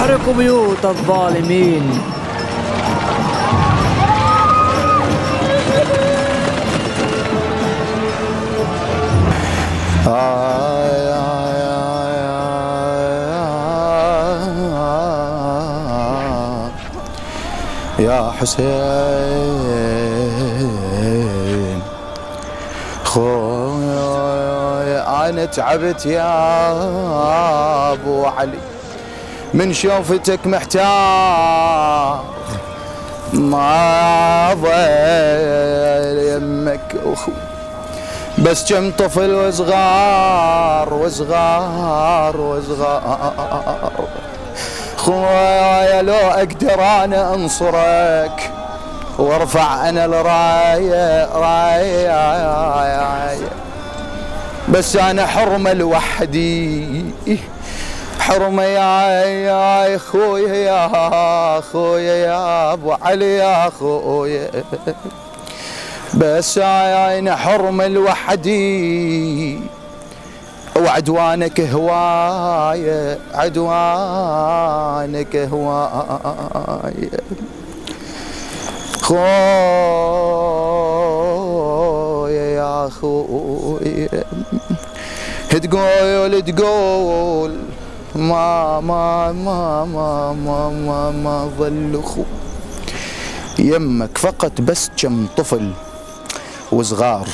احرقوا بيوت الظالمين. يا حسين خويا أنا تعبت يا أبو علي من شوفتك محتار ما ضل يمك أخوي بس كم طفل وصغار وصغار وصغار خويا لو اقدر انا انصرك وارفع انا الرايه رايه بس انا حرمه لوحدي حرمه يا اخويا يا اخويا يا ابو علي يا اخويا بس انا حرمه لوحدي وعدوانك هواية عدوانك هواية خويا يا خويا تقول ما ظل اخو يمك فقط بس كم طفل وصغار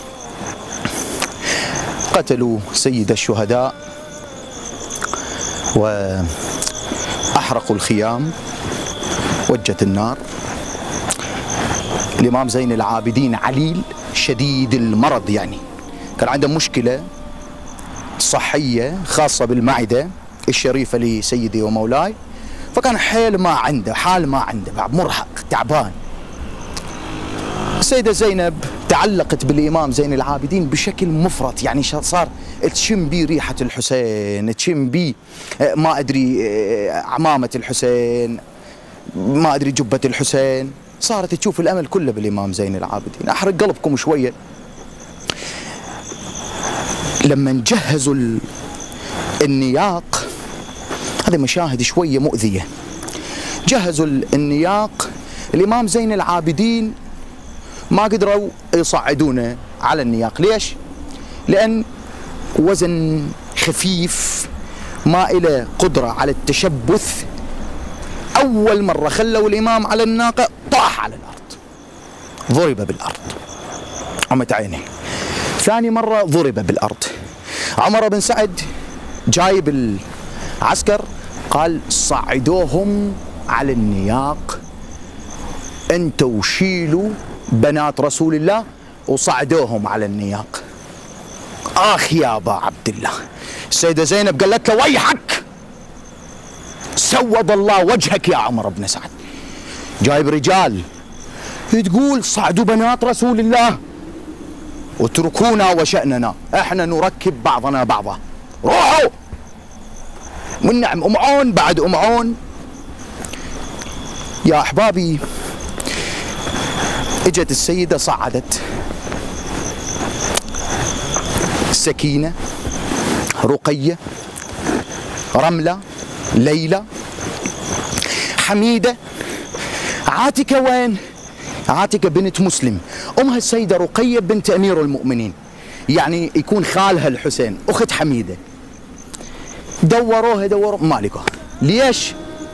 قتلوا سيد الشهداء وأحرقوا الخيام وجت النار. الإمام زين العابدين عليل شديد المرض، يعني كان عنده مشكلة صحية خاصة بالمعدة الشريفة لسيدي ومولاي، فكان حال ما عنده بعد مرهق تعبان. السيدة زينب تعلقت بالإمام زين العابدين بشكل مفرط، يعني صار تشم بي ريحة الحسين، تشم بي ما أدري عمامة الحسين، ما أدري جبة الحسين، صارت تشوف الأمل كله بالإمام زين العابدين. أحرق قلبكم شوية، لما نجهزوا النياق، هذه مشاهد شوية مؤذية، جهزوا النياق الإمام زين العابدين ما قدروا يصعدونه على النياق. ليش؟ لأن وزن خفيف ما إله قدرة على التشبث. أول مرة خلوا الإمام على الناقة طاح على الأرض، ضرب بالأرض عمت عينه. ثاني مرة ضرب بالأرض. عمر بن سعد جايب العسكر قال صعدوهم على النياق انتوا شيلوا بنات رسول الله وصعدوهم على النياق. اخ يا ابا عبد الله، السيدة زينب قالت له ويحك سود الله وجهك يا عمر بن سعد، جايب رجال تقول صعدوا بنات رسول الله واتركونا وشأننا، احنا نركب بعضنا بعضا، روحوا. والنعم ام عون بعد ام عون. يا احبابي اجت السيدة صعدت سكينة، رقية، رملة، ليلى، حميدة، عاتكة. وين؟ عاتكة بنت مسلم، أمها السيدة رقية بنت أمير المؤمنين، يعني يكون خالها الحسين، أخت حميدة. دوروا ما لقوها. ليش؟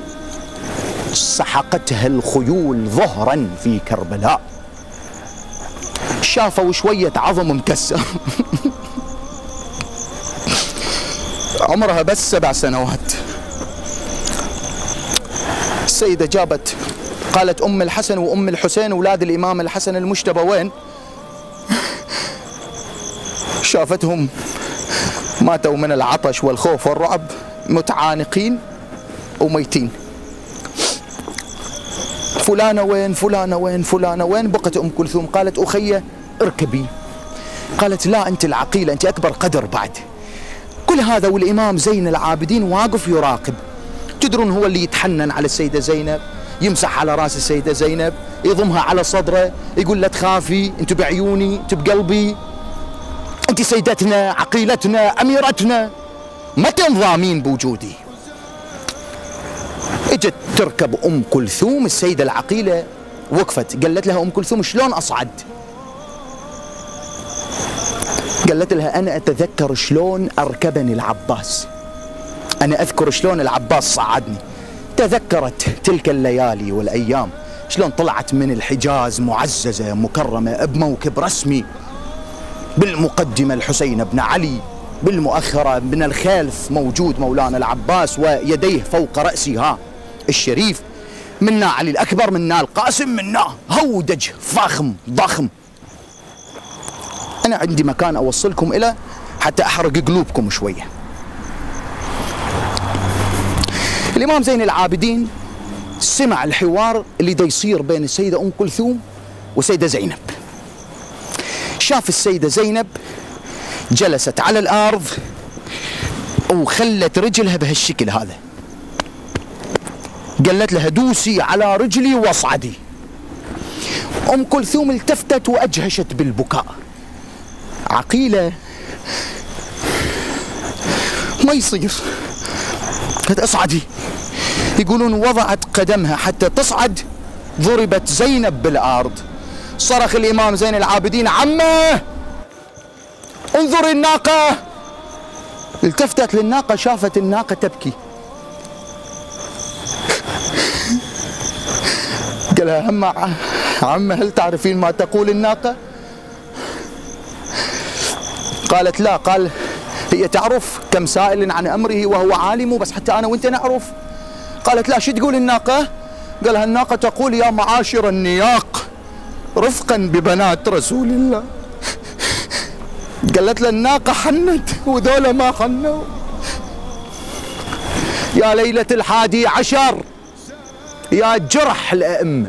سحقتها الخيول ظهرا في كربلاء، شافوا شوية عظم مكسر عمرها بس 7 سنوات. السيدة جابت قالت أم الحسن وأم الحسين أولاد الإمام الحسن المجتبى وين؟ شافتهم ماتوا من العطش والخوف والرعب، متعانقين وميتين. فلانة وين؟ فلانة وين؟ فلانة وين؟ بقت أم كلثوم قالت أخية اركبي. قالت لا أنت العقيلة، أنت أكبر قدر بعد. كل هذا والإمام زين العابدين واقف يراقب. تدرون هو اللي يتحنن على السيدة زينب، يمسح على راس السيدة زينب، يضمها على صدره، يقول لا تخافي، أنت بعيوني، أنت بقلبي، أنت سيدتنا، عقيلتنا، أميرتنا، ما تنضامين بوجودي. اجت تركب ام كلثوم، السيده العقيله وقفت قالت لها ام كلثوم شلون اصعد؟ قالت لها انا اتذكر شلون اركبني العباس، انا اذكر شلون العباس صعدني. تذكرت تلك الليالي والايام، شلون طلعت من الحجاز معززه مكرمه بموكب رسمي، بالمقدمه الحسين بن علي، بالمؤخره من الخلف موجود مولانا العباس ويديه فوق راسها الشريف، منا علي الاكبر، منا القاسم، منا هودج فاخم ضخم. انا عندي مكان اوصلكم الى حتى احرق قلوبكم شويه. الامام زين العابدين سمع الحوار اللي دا يصير بين السيده ام كلثوم والسيده زينب. شاف السيده زينب جلست على الارض وخلت رجلها بهالشكل هذا، قالت لها دوسي على رجلي واصعدي. ام كلثوم التفتت واجهشت بالبكاء. عقيله ما يصير، قالت اصعدي. يقولون وضعت قدمها حتى تصعد، ضربت زينب بالارض. صرخ الامام زين العابدين عمه انظر الناقه. التفتت للناقه، شافت الناقه تبكي. قال لها عمه هل تعرفين ما تقول الناقه؟ قالت لا. قال هي تعرف، كم سائل عن امره وهو عالم، بس حتى انا وانت نعرف. قالت لا، شو تقول الناقه؟ قالها الناقه تقول يا معاشر النياق رفقا ببنات رسول الله. قالت له الناقه حنت وذولا ما حنوا. يا ليله 11 يا جرح الائمه.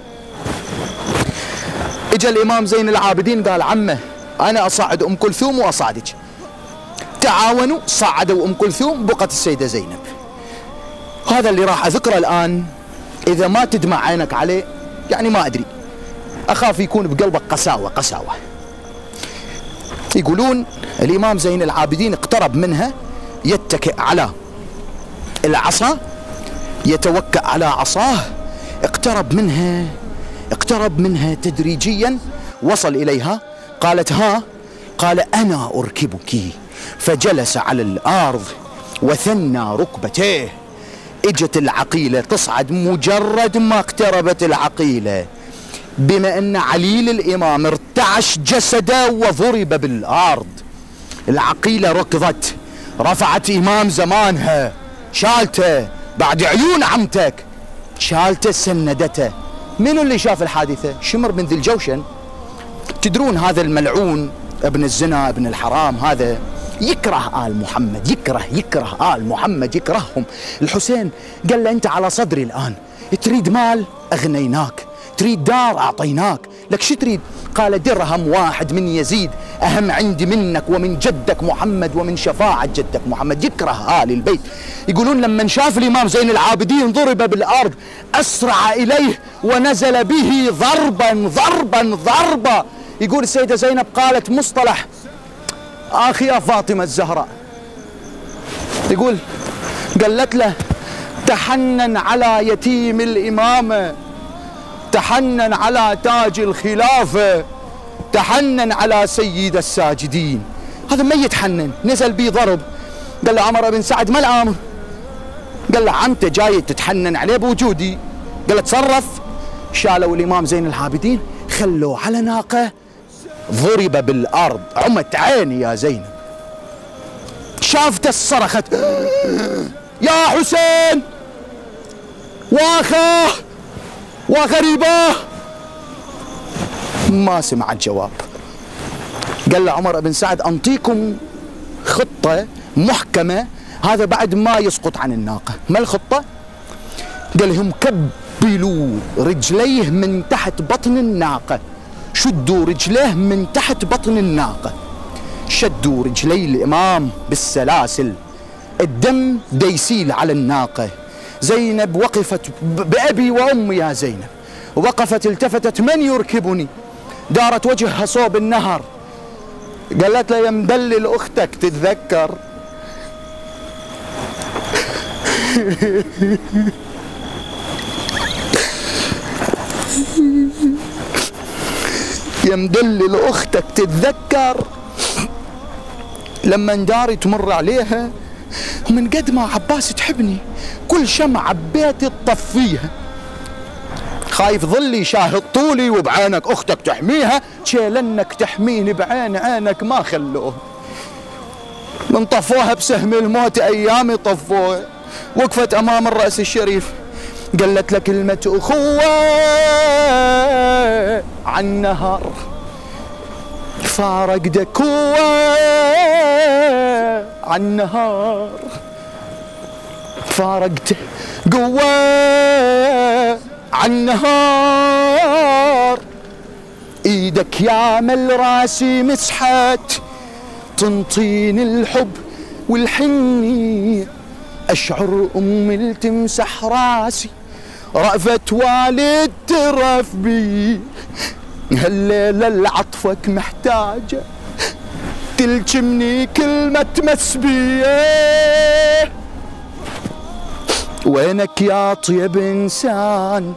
اجى الامام زين العابدين قال عمه انا اصعد ام كلثوم واصعدك. تعاونوا صعدوا ام كلثوم، بقت السيده زينب. هذا اللي راح اذكره الان، اذا ما تدمع عينك عليه يعني ما ادري، اخاف يكون بقلبك قساوه. يقولون الامام زين العابدين اقترب منها يتكئ على العصا، يتوكأ على عصاه، اقترب منها تدريجيا، وصل اليها. قالت ها؟ قال انا اركبك. فجلس على الارض وثنى ركبتيه. اجت العقيله تصعد، مجرد ما اقتربت العقيله بما ان عليل الامام ارتعش جسده وضرب بالارض، العقيله ركضت، رفعت امام زمانها، شالته بعد عيون عمتك، شالته سندته. منو اللي شاف الحادثه؟ شمر بن ذي الجوشن. تدرون هذا الملعون ابن الزنا ابن الحرام هذا يكره آل محمد، يكره آل محمد، يكرههم. الحسين قال له أنت على صدري الآن، تريد مال أغنيناك، تريد دار أعطيناك، لك شو تريد؟ قال درهم واحد من يزيد أهم عندي منك ومن جدك محمد ومن شفاعة جدك محمد. يكره آل البيت. يقولون لما شاف الإمام زين العابدين ضرب بالأرض أسرع إليه ونزل به ضربا. يقول السيدة زينب قالت مصطلح آخي يا فاطمة الزهراء، يقول قالت له تحنن على يتيم الإمامة، تحنن على تاج الخلافة، تحنن على سيد الساجدين. هذا ما يتحنن، نزل بيه ضرب. قال له عمر بن سعد ما الامر؟ قال له عمته جاي تتحنن عليه بوجودي. قال له تصرف. شالوا الامام زين العابدين خلوه على ناقه، ضرب بالارض، عمت عيني يا زينب، شافته صرخت يا حسين واخاه وغريباه. ما سمع الجواب. قال له عمر بن سعد انطيكم خطه محكمه، هذا بعد ما يسقط عن الناقه. ما الخطه؟ قال لهم كبلوا رجليه من تحت بطن الناقه، شدوا رجليه من تحت بطن الناقه، شدوا رجلي الامام بالسلاسل، الدم ديسيل على الناقه. زينب وقفت بأبي وأمي يا زينب، وقفت التفتت من يركبني، دارت وجهها صوب النهر، قالت له يا مدلل أختك تتذكر. يا مدلل اختك تتذكر لما نداري تمر عليها ومن قد ما عباس تحبني كل شمعة ببيتي تطفيها، خايف ظلي شاهد طولي وبعينك اختك تحميها، لانك تحميني بعين عينك ما خلوه، من طفوها بسهم الموت ايامي طفوها، وقفت امام الراس الشريف قالت له كلمة اخوة عن نهار فارق دكوة عن نهار فارقت قوة عن نهار، ايدك يا مل راسي مسحت تنطيني الحب والحنية، اشعر امي تمسح راسي رأفت والد ترف بي، هالليلة لعطفك محتاجة تلجمني كلمة مسبية، وينك يا طيب انسان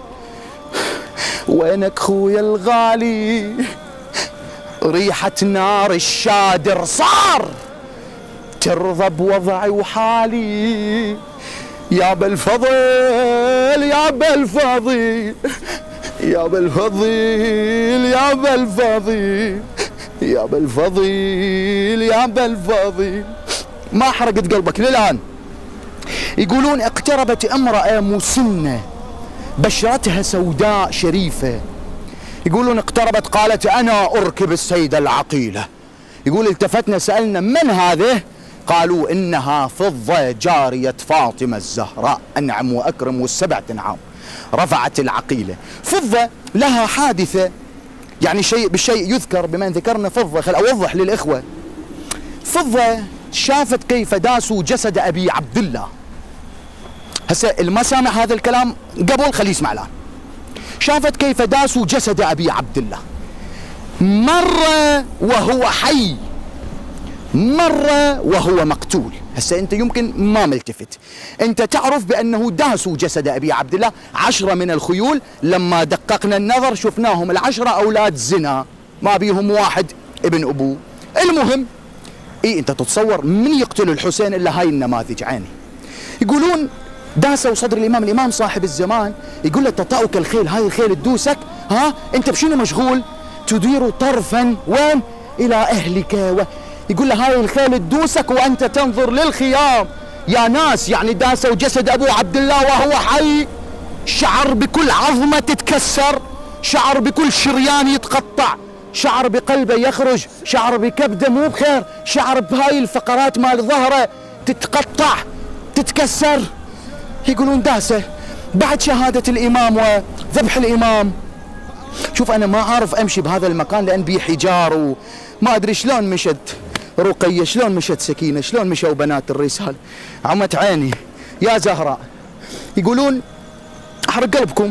وينك خويا الغالي، ريحة نار الشادر صار ترضى بوضعي وحالي، يا بالفضل يا بالفضيل يا بالفضيل يا بالفضيل يا بالفضيل يا بالفضيل. ما حرقت قلبك للآن. يقولون اقتربت امرأة مسنة بشرتها سوداء شريفة، يقولون اقتربت قالت أنا أركب السيدة العقيلة، يقول التفتنا سألنا من هذه؟ قالوا إنها فضة جارية فاطمة الزهراء أنعم وأكرم والسبع تنعام. رفعت العقيلة. فضة لها حادثة، يعني شيء بالشيء يذكر، بما أن ذكرنا فضة خل أوضح للإخوة. فضة شافت كيف داسوا جسد أبي عبد الله. هسه اللي ما سامع هذا الكلام قبل خليه يسمع الآن. شافت كيف داسوا جسد أبي عبد الله، مرة وهو حي مرة وهو مقتول. هسه أنت يمكن ما ملتفت، أنت تعرف بأنه داسوا جسد أبي عبد الله 10 من الخيول، لما دققنا النظر شفناهم 10 أولاد زنا ما بيهم واحد ابن أبوه. المهم أنت تتصور من يقتل الحسين إلا هاي النماذج عيني. يقولون داسوا صدر الإمام صاحب الزمان، يقول له تطأك الخيل، هاي الخيل تدوسك، ها أنت بشنو مشغول؟ تدير طرفا وين؟ إلى أهلك. يقول له هاي الخيل تدوسك وأنت تنظر للخيام. يا ناس يعني داسوا جسد أبو عبد الله وهو حي، شعر بكل عظمة تتكسر، شعر بكل شريان يتقطع، شعر بقلبه يخرج، شعر بكبده مو بخير، شعر بهاي الفقرات مال ظهره تتقطع تتكسر. يقولون داسه بعد شهادة الإمام وذبح الإمام. شوف أنا ما عارف أمشي بهذا المكان لأن بيه حجار وما أدري شلون مشت رقية، شلون مشت سكينة، شلون مشوا بنات الرسال. عمت عيني يا زهراء. يقولون أحرق قلبكم.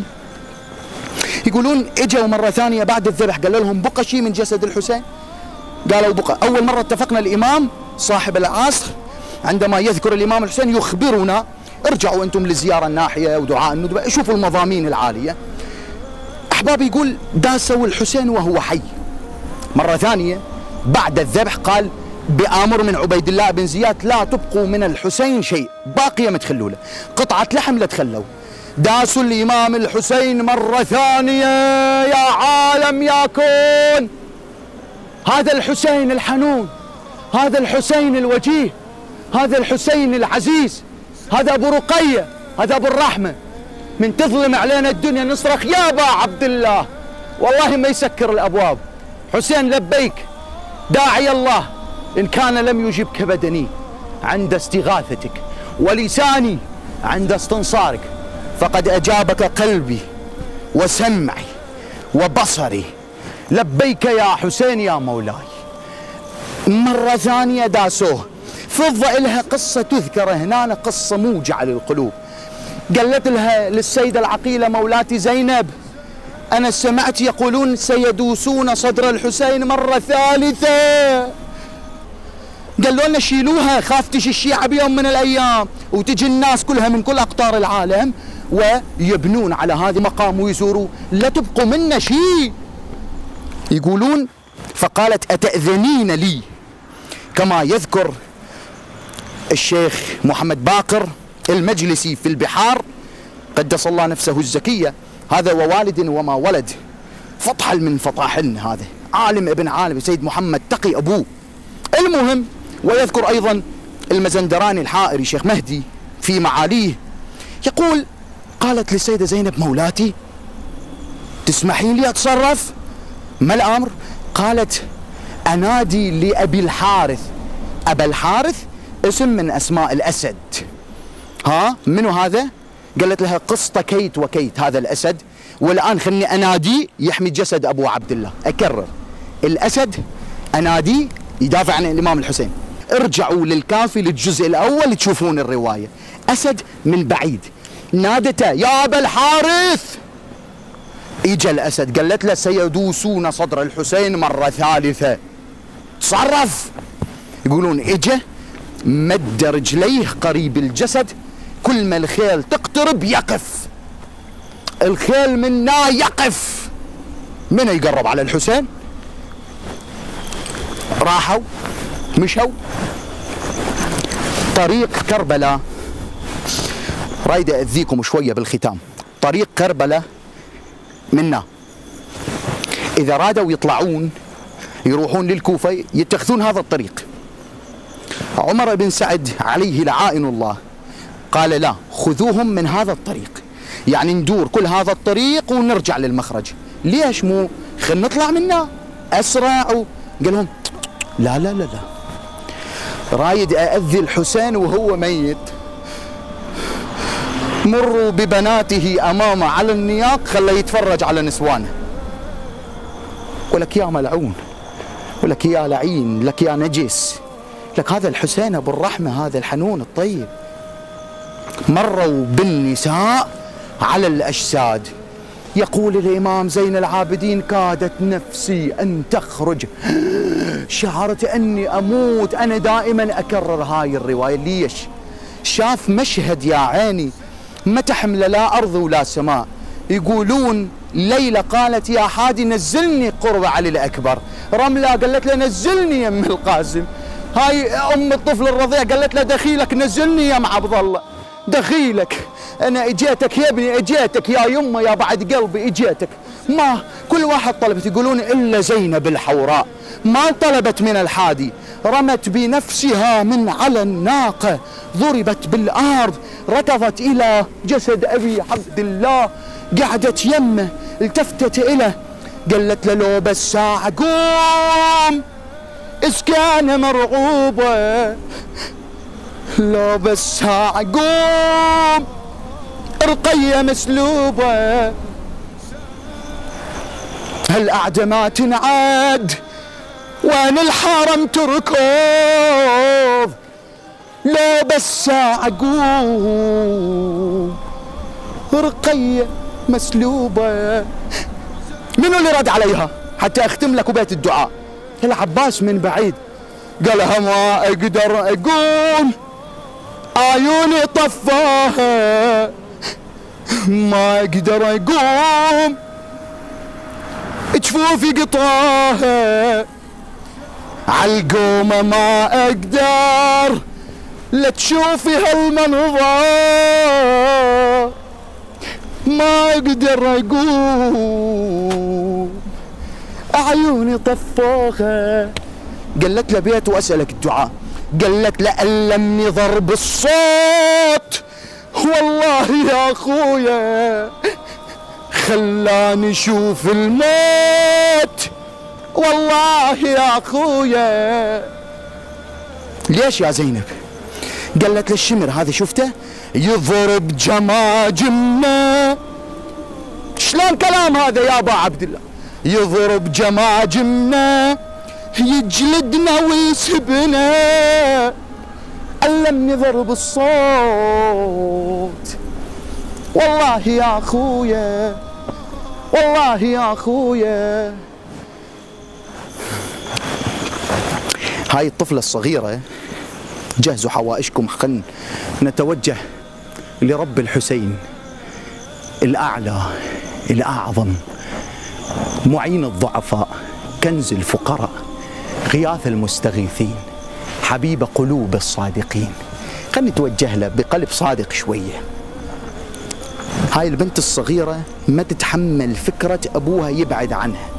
يقولون اجوا مرة ثانية بعد الذبح قال لهم بقى شيء من جسد الحسين؟ قالوا بقى. أول مرة اتفقنا الإمام صاحب العصر عندما يذكر الإمام الحسين يخبرنا ارجعوا أنتم للزيارة الناحية ودعاء الندبة، شوفوا المضامين العالية. أحبابي يقول داسوا الحسين وهو حي. مرة ثانية بعد الذبح قال بآمر من عبيد الله بن زياد لا تبقوا من الحسين شيء، باقية ما تخلوا له قطعة لحم لا تخلوا. داسوا الإمام الحسين مرة ثانية. يا عالم يا كون، هذا الحسين الحنون، هذا الحسين الوجيه، هذا الحسين العزيز، هذا أبو رقية، هذا أبو الرحمة. من تظلم علينا الدنيا نصرخ يا أبا عبد الله، والله ما يسكر الأبواب. حسين لبيك داعي الله، إن كان لم يجبك بدني عند استغاثتك ولساني عند استنصارك، فقد أجابك قلبي وسمعي وبصري. لبيك يا حسين يا مولاي. مرة ثانية داسوه. فضة إلها قصة تذكر هنا، قصة موجعة للقلوب. قالت لها للسيدة العقيلة مولاتي زينب أنا سمعت يقولون سيدوسون صدر الحسين مرة ثالثة. قالوا لنا شيلوها خاف تجي الشيعة بيوم من الأيام وتجي الناس كلها من كل أقطار العالم ويبنون على هذا المقام ويزوروا، لا تبقوا منا شيء. يقولون فقالت أتأذنين لي، كما يذكر الشيخ محمد باقر المجلسي في البحار قدس الله نفسه الزكية، هذا ووالد وما ولد، فطحل من فطاحلن، هذا عالم ابن عالم، سيد محمد تقي أبوه. المهم، ويذكر أيضا المزندراني الحائري شيخ مهدي في معاليه يقول قالت للسيدة زينب مولاتي تسمحين لي أتصرف؟ ما الأمر؟ قالت أنادي لأبي الحارث. أبا الحارث اسم من أسماء الأسد. ها منو هذا؟ قالت لها قسط كيت وكيت هذا الأسد، والآن خلني أنادي يحمي جسد أبو عبد الله. أكرر، الأسد أنادي يدافع عن الإمام الحسين. ارجعوا للكافي للجزء الأول تشوفون الرواية. أسد من بعيد نادته يا أبا الحارث، إجا الأسد قالت له سيدوسون صدر الحسين مرة ثالثة، تصرف. يقولون إجا مد رجليه قريب الجسد، كل ما الخيل تقترب يقف، الخيل منا يقف. من يقرب على الحسين؟ راحوا مشوا طريق كربلاء. رايد أذيكم شوية بالختام. طريق كربلاء منا إذا رادوا يطلعون يروحون للكوفة يتخذون هذا الطريق. عمر بن سعد عليه لعائن الله قال لا، خذوهم من هذا الطريق، يعني ندور كل هذا الطريق ونرجع للمخرج. ليش مو خلينا نطلع منه أسرع؟ قال لهم لا لا لا لا، رايد أأذي الحسين وهو ميت، مروا ببناته أمامه على النياق خليه يتفرج على نسوانه. ولك يا ملعون، ولك يا لعين، لك يا نجس، لك هذا الحسين أبو الرحمة، هذا الحنون الطيب. مروا بالنساء على الأجساد. يقول الإمام زين العابدين كادت نفسي أن تخرج، شعرت أني أموت. أنا دائما أكرر هاي الرواية. ليش؟ شاف مشهد يا عيني ما تحمل لا أرض ولا سماء. يقولون ليلى قالت يا حادي نزلني قرب علي الأكبر. رملة قالت له نزلني يم القاسم. هاي أم الطفل الرضيع قالت له دخيلك نزلني يا عبد الله، دخيلك أنا اجيتك يا ابني، اجيتك يا يمه يا بعد قلبي اجيتك. ما كل واحد طلبت. يقولون إلا زينب الحوراء ما طلبت من الحادي، رمت بنفسها من على الناقة، ضربت بالأرض، ركضت إلى جسد أبي عبد الله، قعدت يمه، التفتت إليه قالت له لو بس ساعة قوم، إذ كان مرعوبة، لو بس ساعة قوم، رقية مسلوبة، هالقعدة ما تنعاد، وين الحرم تركض، لو بس ساعة قوم، رقية مسلوبة. منو اللي رد عليها حتى اختم لك بيت الدعاء؟ العباس من بعيد قالها ما اقدر اقول، عيوني طفاها، ما اقدر اقوم، جفوفي قطاها، عالقومة ما اقدر، لا تشوفي هالمنظر، ما اقدر اقوم، عيوني طفاها. قالت له بيت واسألك الدعاء، قالت له ألمني ضرب الصوت، والله يا اخويا خلاني اشوف الموت، والله يا اخويا. ليش يا زينب؟ قالت له الشمر هذا شفته يضرب جماجمنا. شلون كلام هذا يا ابا عبد الله؟ يضرب جماجمنا، يجلدنا ويسبنا، علمني ضرب الصوت، والله يا اخويا، والله يا اخويا. هاي الطفلة الصغيرة جهزوا حوائجكم، خلنا نتوجه لرب الحسين الأعلى الأعظم، معين الضعفاء، كنز الفقراء، غياث المستغيثين، حبيب قلوب الصادقين. خلينا نتوجه له بقلب صادق شوية. هاي البنت الصغيرة ما تتحمل فكرة أبوها يبعد عنها.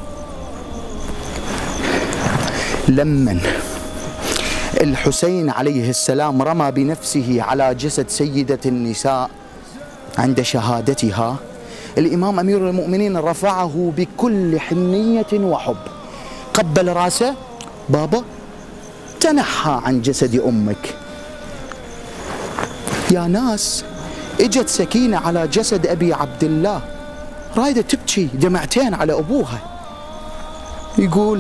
لمن الحسين عليه السلام رمى بنفسه على جسد سيدة النساء عند شهادتها، الإمام أمير المؤمنين رفعه بكل حنية وحب، قبل راسه، بابا تنحى عن جسد أمك. يا ناس، اجت سكينة على جسد أبي عبد الله رايدة تبكي دمعتين على أبوها. يقول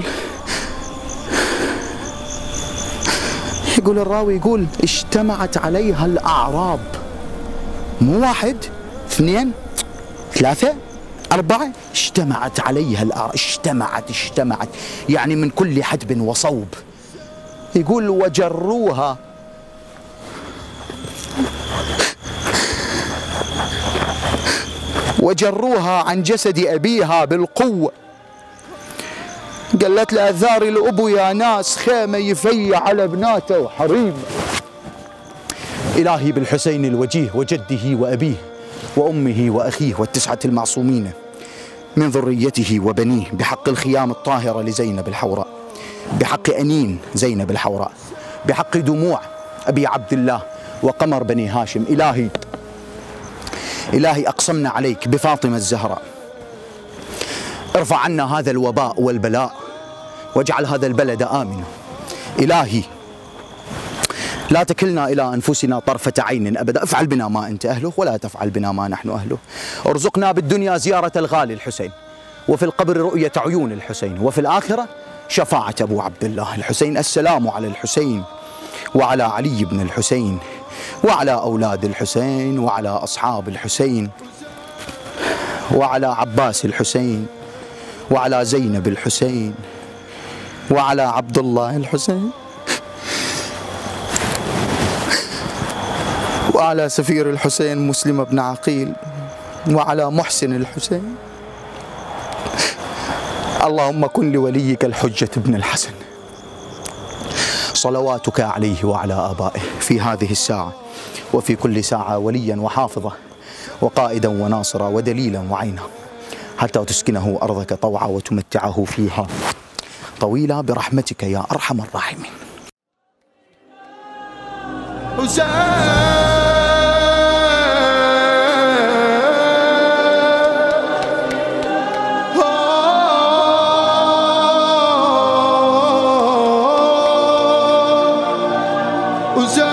الراوي، يقول اجتمعت عليها الأعراب، مو واحد، اثنين، ثلاثة، أربعة، اجتمعت عليها الأعراب، اجتمعت يعني من كل حدب وصوب. يقول وجروها عن جسد أبيها بالقوة. قالت له أذاري الأبو يا ناس، خيمة يفيع على بناته وحريمه. إلهي بالحسين الوجيه وجده وأبيه وأمه وأخيه والتسعة المعصومين من ذريته وبنيه، بحق الخيام الطاهرة لزينب الحوراء، بحق أنين زينب الحوراء، بحق دموع أبي عبد الله وقمر بني هاشم. إلهي أقسمنا عليك بفاطمة الزهراء، ارفع عنا هذا الوباء والبلاء واجعل هذا البلد آمنا. إلهي لا تكلنا إلى أنفسنا طرفة عين أبدا، افعل بنا ما أنت أهله ولا تفعل بنا ما نحن أهله. ارزقنا بالدنيا زيارة الغالي الحسين، وفي القبر رؤية عيون الحسين، وفي الآخرة شفاعة أبو عبد الله الحسين. السلام على الحسين وعلى علي بن الحسين وعلى أولاد الحسين وعلى أصحاب الحسين وعلى عباس الحسين وعلى زينب الحسين وعلى عبد الله الحسين وعلى سفير الحسين مسلم بن عقيل وعلى محسن الحسين. اللهم كن لوليك الحجة بن الحسن صلواتك عليه وعلى آبائه في هذه الساعة وفي كل ساعة وليا وحافظة وقائدا وناصرا ودليلا وعينا، حتى تسكنه أرضك طوعا وتمتعه فيها طويلا برحمتك يا أرحم الراحمين. حسين